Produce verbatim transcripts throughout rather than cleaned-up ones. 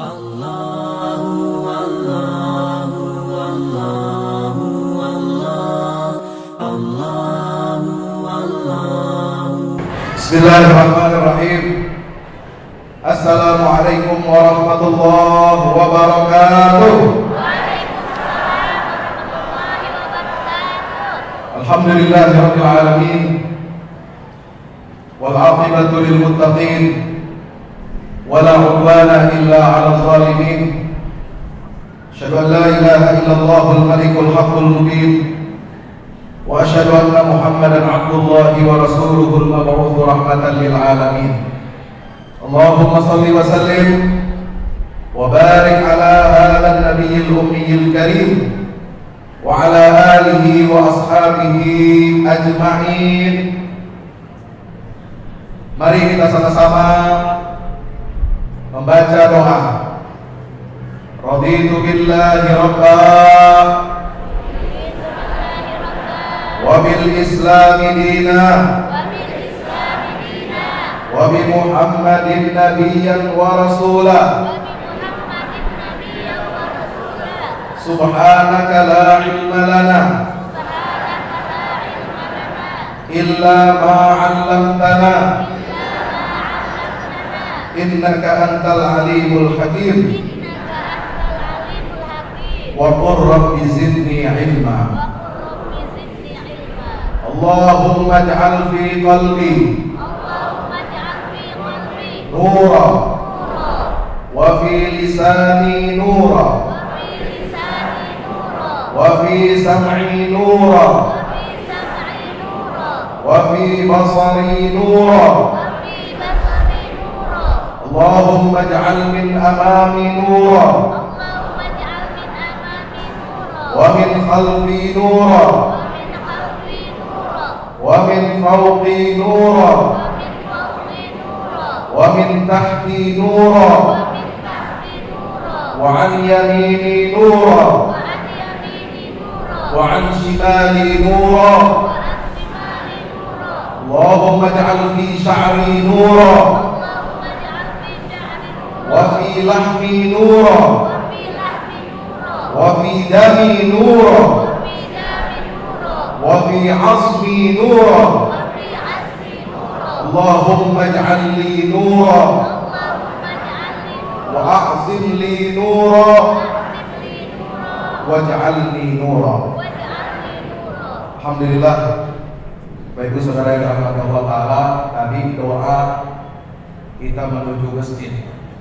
Allahu Allahu Allahu Allah Allahu Allahu. Bismillahirrahmanirrahim. Assalamualaikum warahmatullahi wabarakatuh. Waalaikumsalam warahmatullahi wabarakatuh. Alhamdulillahirabbil alamin. Wal 'aqibatu lil muttaqin. ولا عدوان إلا على الظالمين. أشهد أن لا إله إلا الله الملك الحق المبين، وأشهد أن محمدا عبد الله ورسوله المبعوث رحمة للعالمين. اللهم صل وسلم وبارك على هذا النبي الأمي الكريم وعلى آله وأصحابه أجمعين. Mari kita sama-sama membaca doa. Raditu billahi rabba wa bil islami dina wa bi Muhammadin nabiyyan wa rasula. Subhanaka la ilma lana illa ma 'allamtana innaka antal alimul hakim. Wa qur rabbi zidni ilma. Allahumma ij'al fi qalbi nura wa fi lisani nura wa fi sam'i nura wa fi basari nura. اللهم اجعل من أمامي نورا ومن خلفي نورا ومن فوقي نورا ومن تحتي نورا وعن يميني نورا وعن شمالي نورا. اللهم اجعل في شعري نورا وفي لحمي نورا وفي دمي نورا وفي عصبي نورا. اللهم اجعل لي نورا وأعظم لي نورا واجعلني نورا. Alhamdulillah. Bapak Ibu Saudara yang dirahmati Allah Ta'ala, tadi doa kita menuju masjid.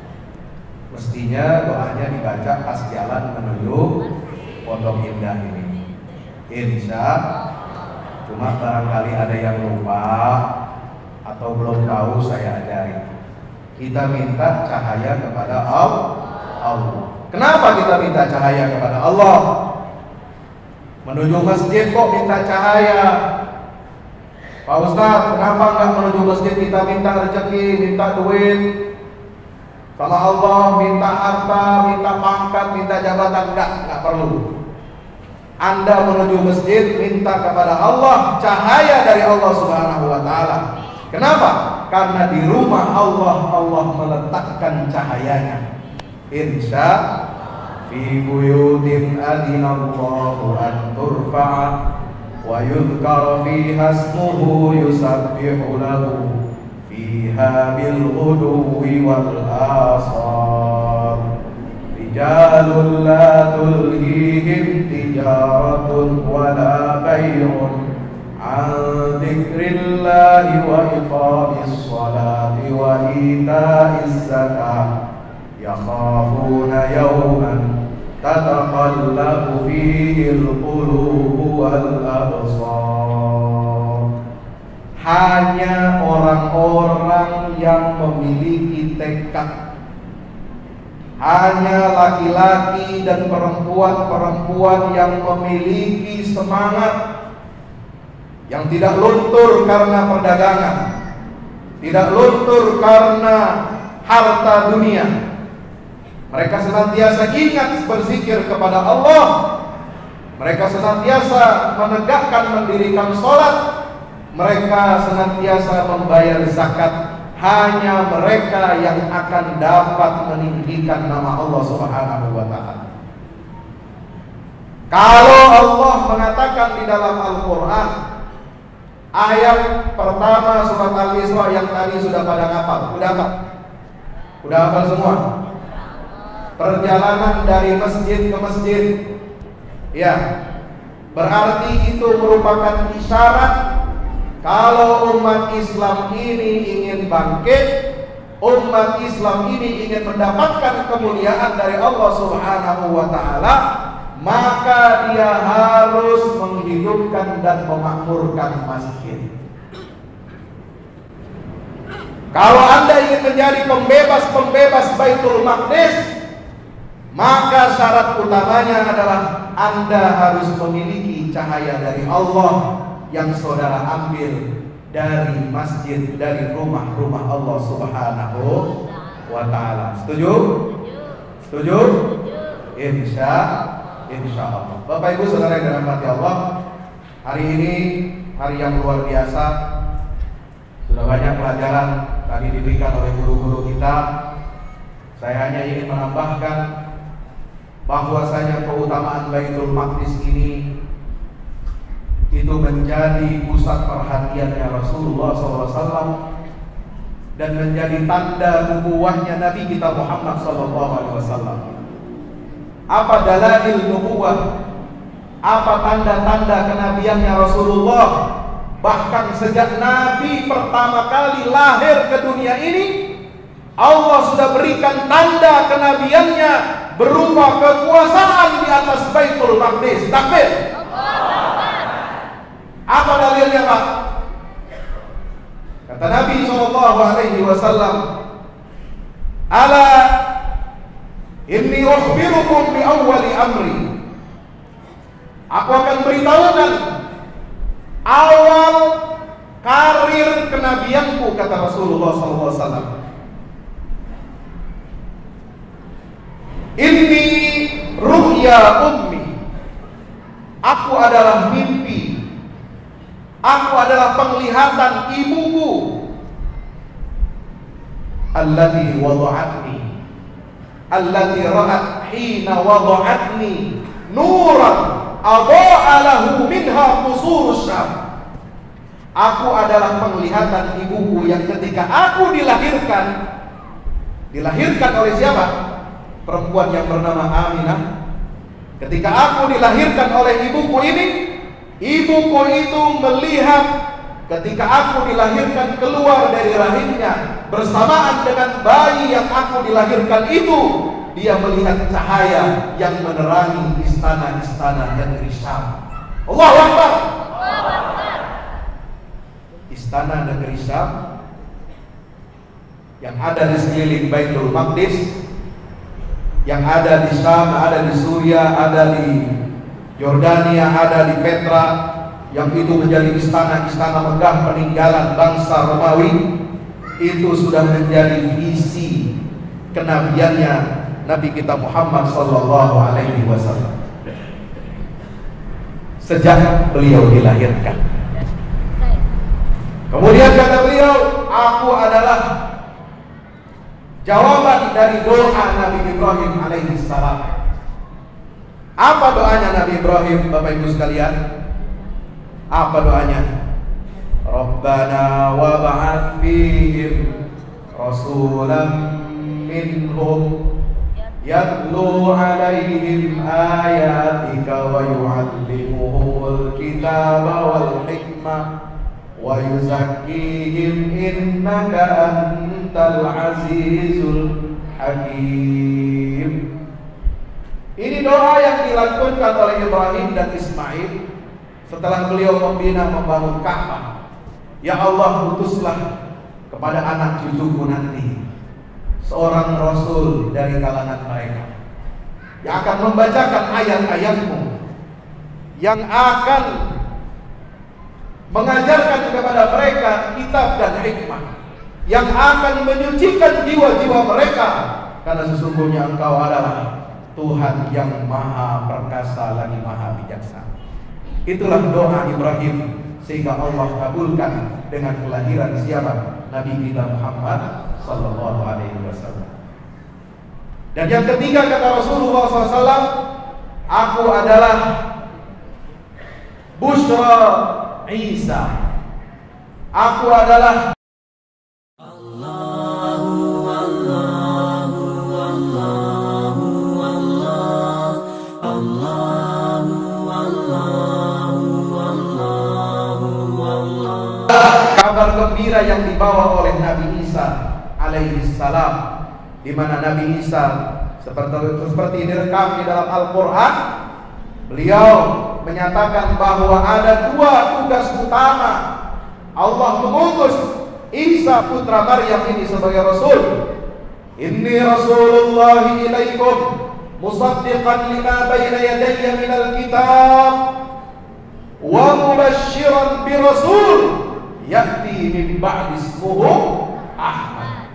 Mestinya doanya dibaca pas jalan menuju Pondok Indah ini. Insya, cuma barangkali ada yang lupa atau belum tahu, saya ajari. Kita minta cahaya kepada Allah. Kenapa kita minta cahaya kepada Allah? Menuju masjid kok minta cahaya? Pak Ustadz, kenapa nggak menuju masjid kita minta rezeki, minta duit? Kalau Allah minta harta, minta pangkat, minta jabatan, enggak, enggak perlu. Anda menuju masjid minta kepada Allah cahaya dari Allah Subhanahu wa taala. Kenapa? Karena di rumah Allah, Allah meletakkan cahayanya. Insya fi buyutin adinallahu an turfa'a wa yudhkara fiha ismuhu yusabbihu lahu fiha bil ghuduwi wal asar. Rijalun la tulhihim tijaratun wa la bay'un an dzikrillahi wa iqamis salati wa ita'iz zakah yakhafuna yawman tataqallabu fihi al-qulubu wal absar. Hanya orang-orang yang memiliki tekad, hanya laki-laki dan perempuan-perempuan yang memiliki semangat, yang tidak luntur karena perdagangan, tidak luntur karena harta dunia. Mereka senantiasa ingat berzikir kepada Allah. Mereka senantiasa menegakkan, mendirikan sholat. Mereka senantiasa membayar zakat hanya mereka yang akan dapat meninggikan nama Allah Subhanahu wa ta'ala. Kalau Allah mengatakan di dalam Al-Quran, ayat pertama surat Al-Isra yang tadi sudah pada ngapal, udah apa? Udah hafal semua? Perjalanan dari masjid ke masjid, ya, berarti itu merupakan isyarat kalau umat Islam ini ingin bangkit, umat Islam ini ingin mendapatkan kemuliaan dari Allah Subhanahu wa ta'ala, maka dia harus menghidupkan dan memakmurkan masjid. Kalau Anda ingin menjadi pembebas-pembebas Baitul Maqdis, maka syarat utamanya adalah Anda harus memiliki cahaya dari Allah yang saudara ambil dari masjid, dari rumah-rumah Allah Subhanahu wa ta'ala. Setuju? Setuju? Insya Insya Allah. Bapak Ibu saudara yang dirahmati Allah, hari ini hari yang luar biasa. Sudah banyak pelajaran tadi diberikan oleh guru-guru kita. Saya hanya ingin menambahkan bahwasanya keutamaan Baitul Maqdis ini itu menjadi pusat perhatiannya Rasulullah shallallahu alaihi wasallam dan menjadi tanda nubuwahnya Nabi kita Muhammad shallallahu alaihi wasallam. Apa dalail nubuwah? Apa tanda-tanda kenabiannya Rasulullah? Bahkan sejak Nabi pertama kali lahir ke dunia ini, Allah sudah berikan tanda kenabiannya berupa kekuasaan di atas Baitul Maqdis. Takbir. Apa dalilnya, Pak? Kata Nabi shallallahu alaihi wasallam, "Ala inni ukhbirukum bi awwali amri." Aku akan beritahukan awal karir kenabianku, kata Rasulullah shallallahu alaihi wasallam. Inni ru'ya ummi. Aku adalah mimpi. Aku adalah penglihatan ibuku. Allati wada'atni. Allati ra'at hina wada'atni nuran adha'a lahu minha qusur Syam. Aku adalah penglihatan ibuku yang ketika aku dilahirkan, dilahirkan oleh siapa? Perempuan yang bernama Aminah. Ketika aku dilahirkan oleh ibuku ini, ibuku itu melihat ketika aku dilahirkan keluar dari rahimnya bersamaan dengan bayi yang aku dilahirkan itu, dia melihat cahaya yang menerangi istana-istana negeri Syam. Allahu Akbar. Istana negeri Syam yang ada di sekeliling Baitul Maqdis, yang ada di Syam, ada di Suriah, ada di Yordania, ada di Petra, yang itu menjadi istana-istana megah peninggalan bangsa Romawi. Itu sudah menjadi visi kenabiannya Nabi kita Muhammad sallallahu alaihi wasallam sejak beliau dilahirkan. Kemudian kata beliau, aku adalah jawaban dari doa Nabi Ibrahim alaihi salam. Apa doanya Nabi Ibrahim, Bapak Ibu sekalian? Apa doanya? Rabbana wa ba'ath fihim rasulan minhum yatlu alaihim ayatika wa yu'allimuhumul kitaba wal hikmah wa yuzakkihim innaka antal azizul hakim. Ini doa yang dilakukan oleh Ibrahim dan Ismail setelah beliau membina membangun Ka'bah. Ya Allah, utuslah kepada anak cucuku nanti seorang rasul dari kalangan mereka yang akan membacakan ayat-ayatmu, yang akan mengajarkan kepada mereka kitab dan hikmah, yang akan menyucikan jiwa-jiwa mereka, karena sesungguhnya Engkau adalah Tuhan yang maha perkasa lagi maha bijaksana. Itulah doa Ibrahim, sehingga Allah kabulkan dengan kelahiran siapa? Nabi kita Muhammad sallallahu alaihi wasallam. Dan yang ketiga kata Rasulullah shallallahu alaihi wasallam, aku adalah Bushra Isa. Aku adalah kabar gembira yang dibawa oleh Nabi Isa alaihi salam, di mana Nabi Isa seperti seperti direkam di dalam Al-Qur'an, beliau menyatakan bahwa ada dua tugas utama. Allah mengutus Isa putra Maryam ini sebagai rasul. Inni Rasulullah ilaikum musaddiqan lima baina yadayya minal kitab wa mubasysyiran bi rasul ya'ti min ba'di ismuhu Ahmad.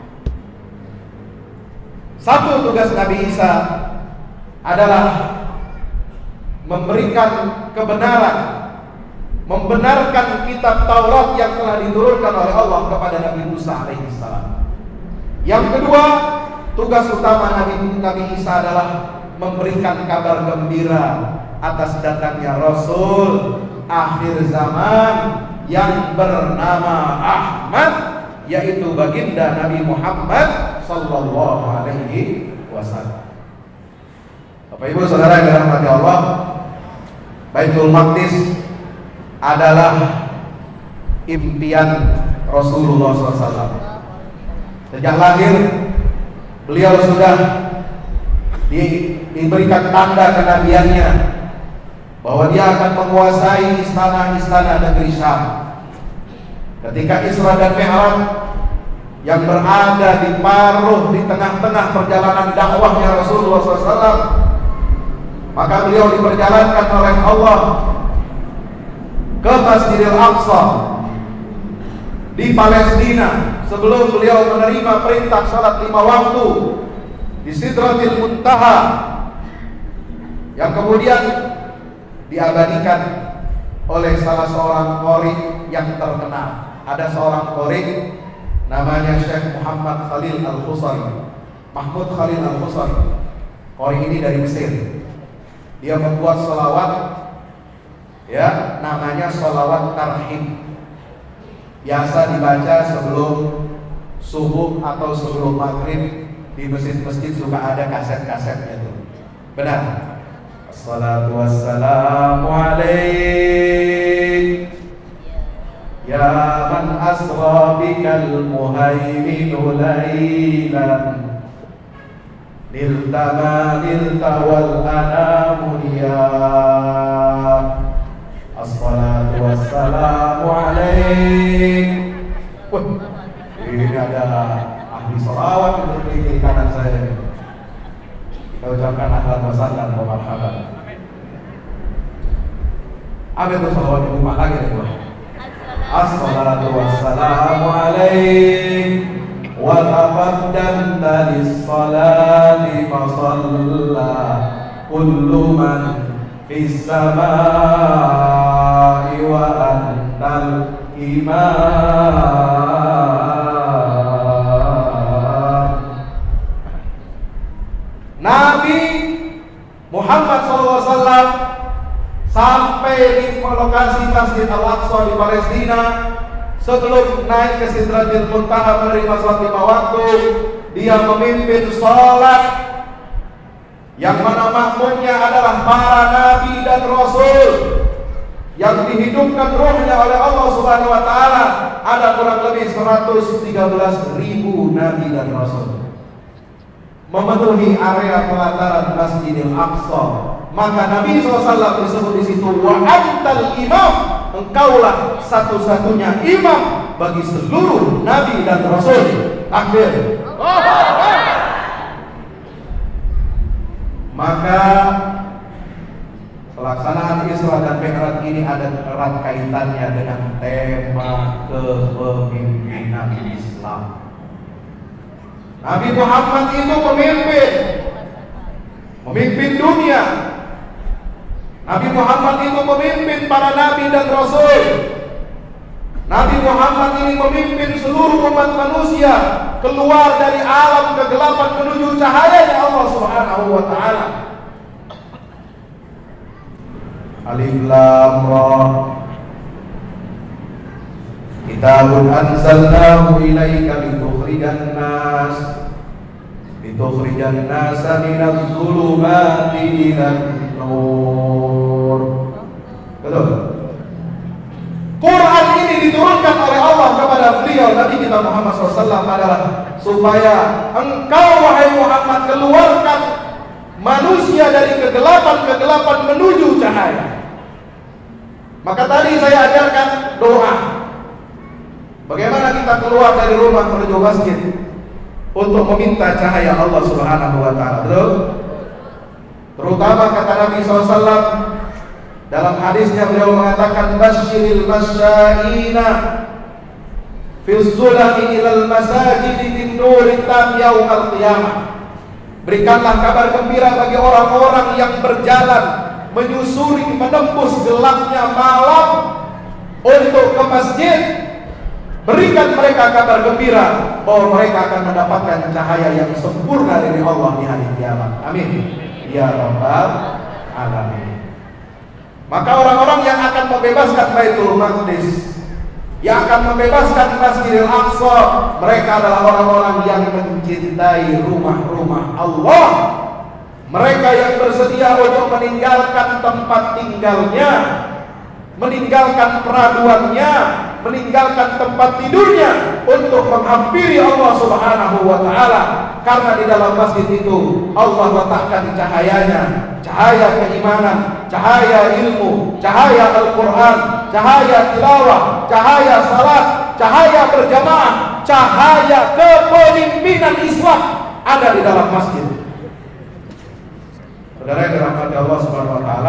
Satu tugas Nabi Isa adalah memberikan kebenaran, membenarkan kitab Taurat yang telah diturunkan oleh Allah kepada Nabi Musa alaihi salam. Yang kedua, tugas utama Nabi, Nabi Isa adalah memberikan kabar gembira atas datangnya Rasul akhir zaman yang bernama Ahmad, yaitu baginda Nabi Muhammad sallallahu alaihi wasallam. Bapak Ibu Saudara yang dirahmati Allah, Baitul Maqdis adalah impian Rasulullah shallallahu alaihi wasallam. Sejak lahir beliau sudah di, diberikan tanda kenabiannya bahwa dia akan menguasai istana-istana negeri Syam. Ketika Isra dan Mi'raj yang berada di paruh di tengah-tengah perjalanan dakwahnya Rasulullah shallallahu alaihi wasallam, maka beliau diperjalankan oleh Allah ke Masjidil Aqsa di Palestina sebelum beliau menerima perintah salat lima waktu di Sidratil Muntaha, yang kemudian diabadikan oleh salah seorang qori yang terkenal. Ada seorang qori namanya Syekh Muhammad Khalil Al-Husari, Mahmud Khalil Al-Husari. Qori ini dari Mesir. Dia membuat sholawat, ya, namanya sholawat tarhim. Biasa dibaca sebelum subuh atau sebelum maghrib. Di masjid-masjid suka ada kaset-kasetnya tuh. Benar. Assalatu wassalamu alaik ya man asra bikal muhaiminu laylan nilta ma nilta wal anamu ya. Assalatu wassalamu alaik. Wah, ini ada ahli sholawat untuk di kiri kanan saya. Kita ucapkan ahlan wa sahlan wa marhaban. Apa itu sholawat di rumah lagi nih, Bu? Assalatu wassalamu alaik wa taqaddamta lis-salati fa shalla kullu man fis samai wa antal imam. Nabi Muhammad shallallahu alaihi wasallam sampai di lokasi Masjid Al-Aqsa di Palestina. Sebelum naik ke Sidratil Muntaha menerima sholat lima waktu, dia memimpin sholat yang mana makmumnya adalah para nabi dan rasul yang dihidupkan ruhnya oleh Allah Subhanahu wa taala. Ada kurang lebih seratus tiga belas ribu nabi dan rasul memenuhi area pelataran Masjidil Aqsa. Maka Nabi shallallahu alaihi wasallam disebut di situ wa antal imam, engkaulah satu-satunya imam bagi seluruh nabi dan rasul. Takbir. Maka pelaksanaan Isra dan Mi'raj ini ada erat kaitannya dengan tema kepemimpinan Islam. Nabi Muhammad itu pemimpin, memimpin dunia. Nabi Muhammad itu memimpin para nabi dan rasul. Nabi Muhammad ini memimpin seluruh umat manusia keluar dari alam kegelapan menuju cahayanya Allah Subhanahu wa taala. Alif Lam Ra. Kitabun anzalnahu ilaika litukhrijan nas litukhrijan nasa minadh dhulumati ilan nur. Betul. Quran ini diturunkan oleh Allah kepada beliau Nabi kita Muhammad shallallahu alaihi wasallam adalah supaya engkau wahai Muhammad keluarkan manusia dari kegelapan-kegelapan menuju cahaya. Maka tadi saya ajarkan doa. Bagaimana kita keluar dari rumah menuju masjid untuk meminta cahaya Allah Subhanahu wa taala. Betul? Terutama kata Nabi shallallahu alaihi wasallam dalam hadisnya beliau mengatakan basyiril masyaina fi zulami ilal masajid bin nurin tam yaumal qiyamah. Berikanlah kabar gembira bagi orang-orang yang berjalan menyusuri menembus gelapnya malam untuk ke masjid. Berikan mereka kabar gembira bahwa mereka akan mendapatkan cahaya yang sempurna dari Allah di hari kiamat. Amin ya rabbal alamin. Maka orang-orang yang akan membebaskan Baitul Maqdis, yang akan membebaskan Masjidil Aqsa, mereka adalah orang-orang yang mencintai rumah-rumah Allah. Mereka yang bersedia untuk meninggalkan tempat tinggalnya, meninggalkan peraduannya, meninggalkan tempat tidurnya untuk menghampiri Allah Subhanahu wa taala. Karena di dalam masjid itu Allah letakkan cahayanya, cahaya keimanan, cahaya ilmu, cahaya Al-Quran, cahaya tilawah, cahaya salat, cahaya berjamaah, cahaya kepemimpinan Islam ada di dalam masjid. Saudara yang dirahmati Allah Subhanahu wa taala,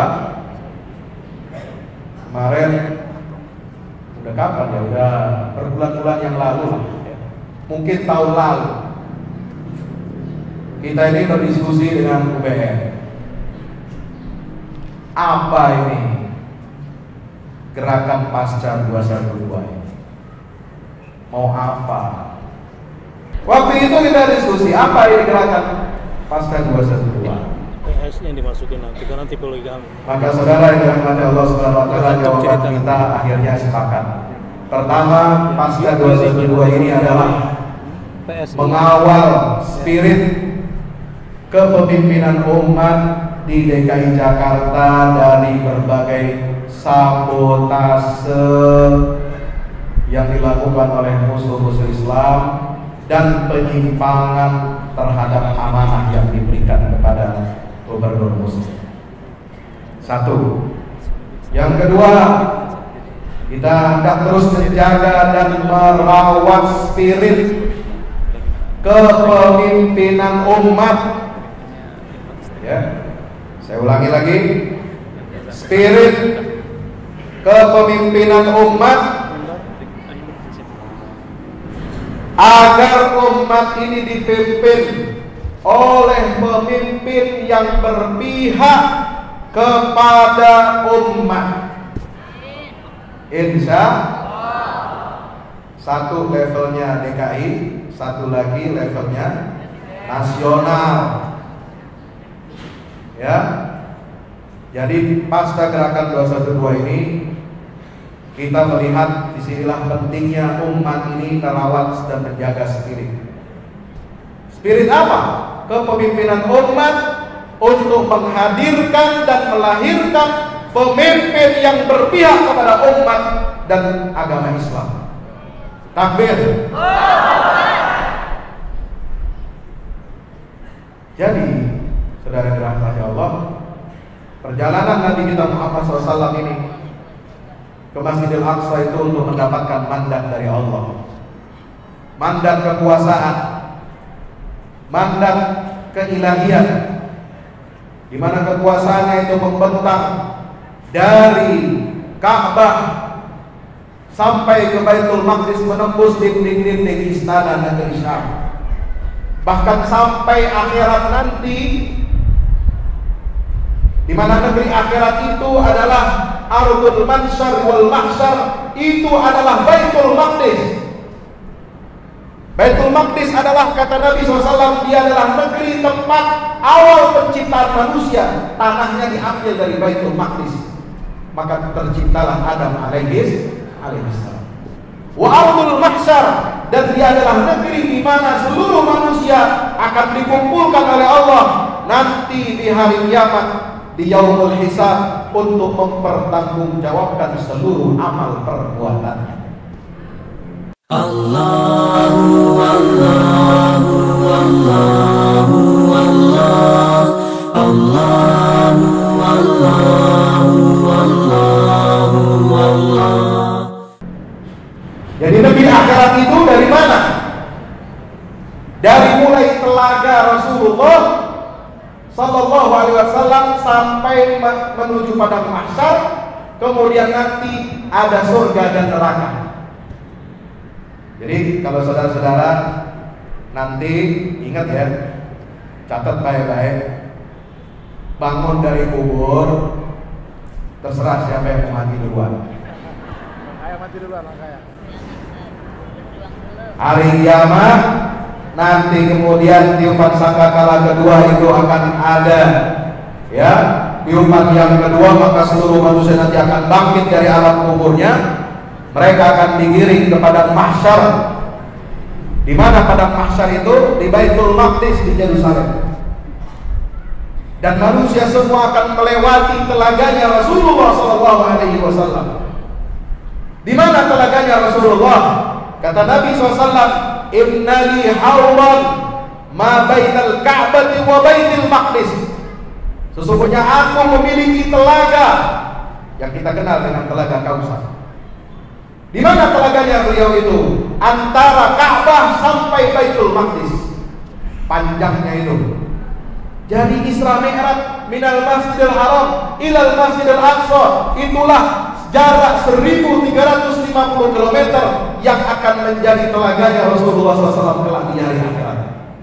kemarin udah kapan ya? Udah berbulan-bulan yang lalu, mungkin tahun lalu, kita ini berdiskusi dengan U B M. Apa ini gerakan pasca dua satu dua ini? Mau apa? Waktu itu kita diskusi apa ini gerakan pasca dua satu dua. P S yang dimasukin nanti karena tipologi kami. Maka saudara yang dirahmati Allah Subhanahu wa taala, jawaban kita akhirnya sepakat. Pertama, pasca dua satu dua ini adalah mengawal spirit kepemimpinan umat di D K I Jakarta dari berbagai sabotase yang dilakukan oleh musuh-musuh Islam dan penyimpangan terhadap amanah yang diberikan kepada gubernur muslim. Satu. Yang kedua, kita akan terus menjaga dan merawat spirit kepemimpinan umat. Ya, saya ulangi lagi, spirit kepemimpinan umat agar umat ini dipimpin oleh pemimpin yang berpihak kepada umat. Insya satu levelnya D K I, satu lagi levelnya nasional. Ya, jadi pasca gerakan dua satu dua ini kita melihat disinilah pentingnya umat ini merawat dan menjaga spirit. Spirit apa? Kepemimpinan umat untuk menghadirkan dan melahirkan pemimpin yang berpihak kepada umat dan agama Islam. Takbir. Jadi, saudara dirahmati Allah, perjalanan Nabi kita Muhammad shallallahu alaihi wasallam ini ke Masjidil Aqsa itu untuk mendapatkan mandat dari Allah, mandat kekuasaan, mandat keilahian, di mana kekuasaannya itu membentang dari Ka'bah sampai ke Baitul Maqdis, menembus dinding-dinding istana negeri Syam. Bahkan sampai akhirat nanti, di mana negeri akhirat itu adalah Ardul Mansyar wal Mahsyar, itu adalah Baitul Maqdis. Baitul Maqdis adalah, kata Nabi shallallahu alaihi wasallam, dia adalah negeri tempat awal penciptaan manusia. Tanahnya diambil dari Baitul Maqdis. Maka terciptalah Adam alaihi alaihissalam. Wa ardul mahsyar, dan dia adalah negeri di mana seluruh manusia akan dikumpulkan oleh Allah nanti di hari kiamat, di yaumul hisab, untuk mempertanggungjawabkan seluruh amal perbuatannya. Allahu Allahu Allahu Allah, Allahu Allahu Allahu Allah. Jadi negeri akhirat itu dari mana? Dari mulai telaga Rasulullah Sallallahu Alaihi Wasallam sampai menuju padang mahsyar, kemudian nanti ada surga dan neraka. Jadi kalau saudara-saudara nanti ingat ya, catat baik-baik, bangun dari kubur, terserah siapa yang mau mati duluan. Kayak mati duluan, kayak. Hari kiamat nanti kemudian tiupan sangkakala kedua itu akan ada, ya, tiupan yang kedua, maka seluruh manusia nanti akan bangkit dari alam kuburnya. Mereka akan digiring ke padang mahsyar. Di mana padang mahsyar itu? Di Baitul Maqdis di Yerusalem. Dan manusia semua akan melewati telaganya Rasulullah Sallallahu Alaihi Wasallam. Di mana telaganya Rasulullah? Kata Nabi shallallahu alaihi wasallam, "Inna li hawlan ma bainal Ka'bati wa Baitul Maqdis." Sesungguhnya aku memiliki telaga yang kita kenal dengan telaga Kausar. Di mana telaganya beliau itu? Antara Ka'bah sampai Baitul Maqdis. Panjangnya itu. Jadi Isra Mi'raj minal Masjidil Haram ilal Masjidil Aqsa, itulah jarak seribu tiga ratus lima puluh kilometer yang akan menjadi telaganya Rasulullah shallallahu alaihi wasallam kelak di hari akhirat.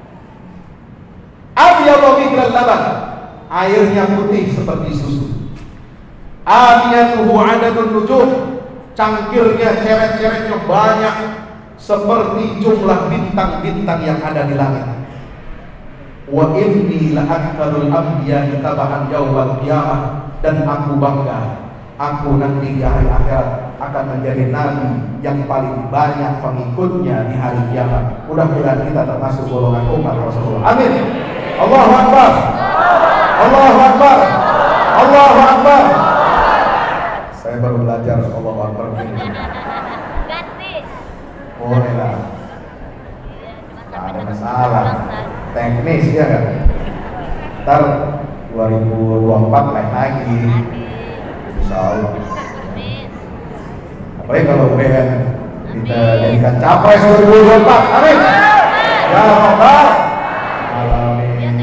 Abyadu mithlan laban, airnya putih seperti susu. Aniyatuhu adadun nujum, cangkirnya, ceret-ceretnya banyak seperti jumlah bintang-bintang yang ada di langit. Wa inni la aktsarul anbiya'i tabahan yaumal qiyamah, dan aku bangga aku nanti di hari akhirat akan menjadi nabi yang paling banyak pengikutnya di hari kiamat. Mudah-mudahan kita termasuk golongan umat Rasulullah. Amin. Allahu Akbar. Allahu Akbar. Allahu Akbar. Saya baru belajar Allahu Akbar ini. Ganti. Boleh lah. Tidak ada masalah. Teknis ya kan. Ntar dua ribu dua puluh empat lain lagi. Insya Allah. Apalagi kalau U N kita jadikan capres dua ribu dua puluh empat. Amin. Ya Allah. Alamin.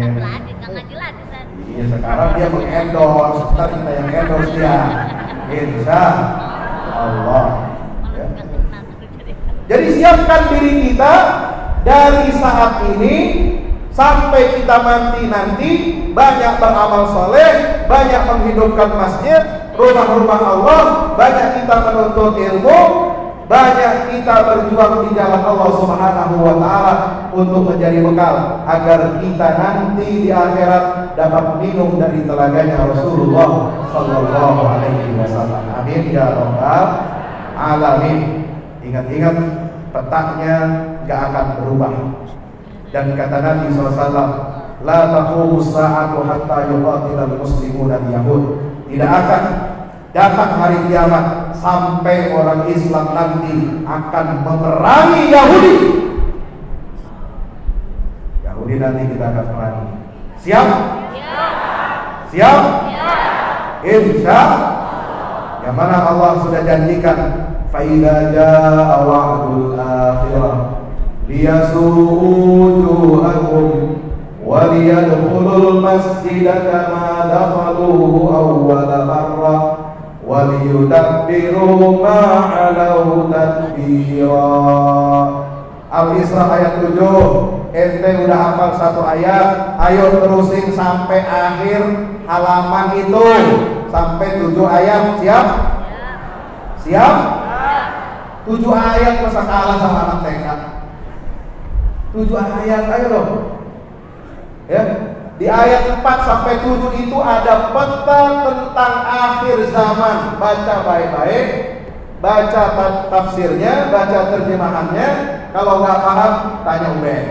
Iya, sekarang dia mengendorse, ntar kita yang endorse dia. Insya Allah. Ya. Jadi siapkan diri kita dari saat ini sampai kita mati nanti, banyak beramal soleh, banyak menghidupkan masjid, rumah-rumah Allah, banyak kita menuntut ilmu, banyak kita berjuang di jalan Allah Subhanahu wa Ta'ala untuk menjadi bekal agar kita nanti di akhirat dapat minum dari telaganya Rasulullah Sallallahu Alaihi Wasallam. Amin ya Rabbal Alamin. Ingat-ingat, petaknya gak akan berubah. Dan kata Nabi shallallahu alaihi wasallam, la taqumu as-sa'atu hatta yuqatilal muslimuna al-yahud. Tidak akan datang hari kiamat sampai orang Islam nanti akan memerangi Yahudi. Yahudi nanti kita akan perangi. Siap? Siap? Insya yang mana Allah sudah janjikan, fa idza jaa wa'dul akhirah liyasu'u wujuhakum wa liyadkhulul masjida kama dakhaluhu awwala marrah wa liyudabbiru ma 'alau tadbira. Al-Isra ayat tujuh. Ente udah hafal satu ayat, ayo terusin sampai akhir halaman itu, sampai tujuh ayat. Siap? Siap? Tujuh ayat masa kalah sama anak T K. Tujuh ayat, ayo dong. Ya, di ayat empat sampai tujuh itu ada peta tentang akhir zaman. Baca baik-baik, baca tafsirnya, baca terjemahannya. Kalau nggak paham, tanya Ubed.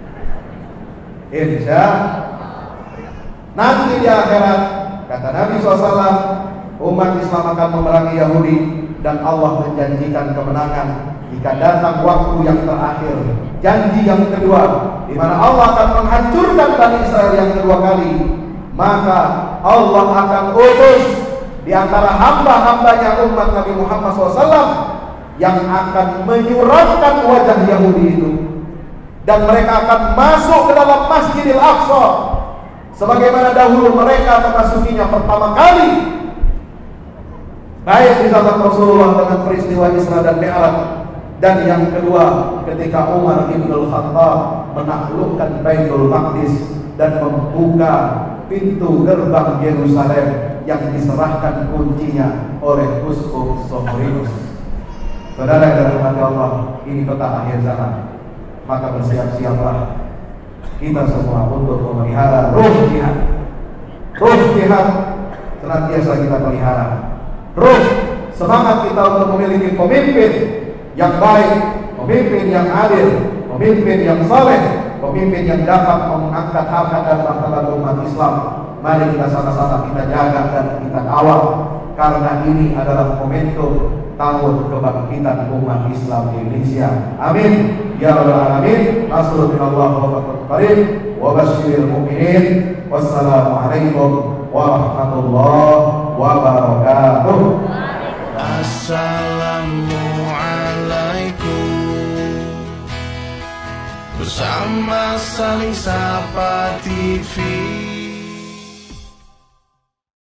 Insya nanti di akhirat, kata Nabi shallallahu alaihi wasallam, umat Islam akan memerangi Yahudi dan Allah menjanjikan kemenangan jika datang waktu yang terakhir. Janji yang kedua, di mana Allah akan menghancurkan Bani Israel yang kedua kali, maka Allah akan utus di antara hamba-hambanya umat Nabi Muhammad shallallahu alaihi wasallam yang akan menyuramkan wajah Yahudi itu, dan mereka akan masuk ke dalam Masjidil Aqsa sebagaimana dahulu mereka memasukinya pertama kali, baik di zaman Rasulullah dengan peristiwa Isra dan Mi'raj, dan yang kedua ketika Umar bin Khattab menaklukkan Baitul Maqdis dan membuka pintu gerbang Yerusalem yang diserahkan kuncinya oleh Uskup Somrinus. Saudara yang dirahmati Allah, ini peta akhir zaman. Maka bersiap-siaplah kita semua untuk memelihara ruh jihad. Ruh jihad senantiasa kita pelihara. Ruh semangat kita untuk memiliki pemimpin yang baik, pemimpin yang adil, pemimpin yang saleh, pemimpin yang dapat mengangkat harkat dan martabat umat Islam. Mari kita sama-sama kita jaga dan kita kawal, karena ini adalah momentum tahun kebangkitan umat Islam di Indonesia. Amin ya rabbal alamin. Nasrul minallah wa fathun qarib wa basyiril mu'minin. Wassalamualaikum warahmatullahi wabarakatuh. Assalamualaikum. Bersama saling sapa T V.